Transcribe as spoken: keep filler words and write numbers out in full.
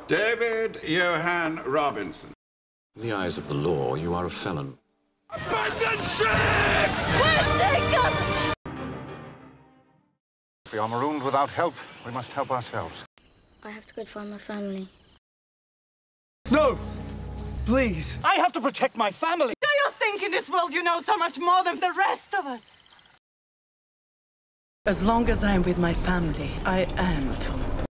David Johann Robinson. In the eyes of the law, you are a felon. Abandon ship! Where's Jacob? If we are marooned without help, we must help ourselves. I have to go find my family. No! Please! I have to protect my family! Do you think in this world you know so much more than the rest of us? As long as I'm with my family, I am Tom.